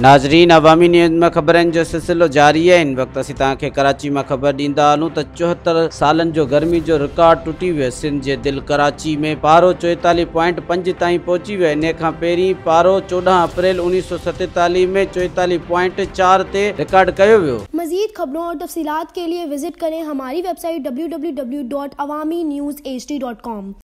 नाज़रीन, अवामी न्यूज़ में ख़बरनि जो सिलसिलो जारी है। इन वक्त असीं तव्हांखे कराची में ख़बर ॾींदा हलूं त 74 सालनि जो गर्मी जो रिकॉर्ड टुटी वियो। सिंध जे दिल कराची में पारो 44.5 ताईं पहुची वियो। इन खां पहिरीं पारो 14 अप्रैल 1947 में 44.4 ते रिकॉर्ड कयो वियो। मज़ीद खबरों और तफसीलात के लिए विजिट करें हमारी वेबसाइट www.awamiNewsHD.com।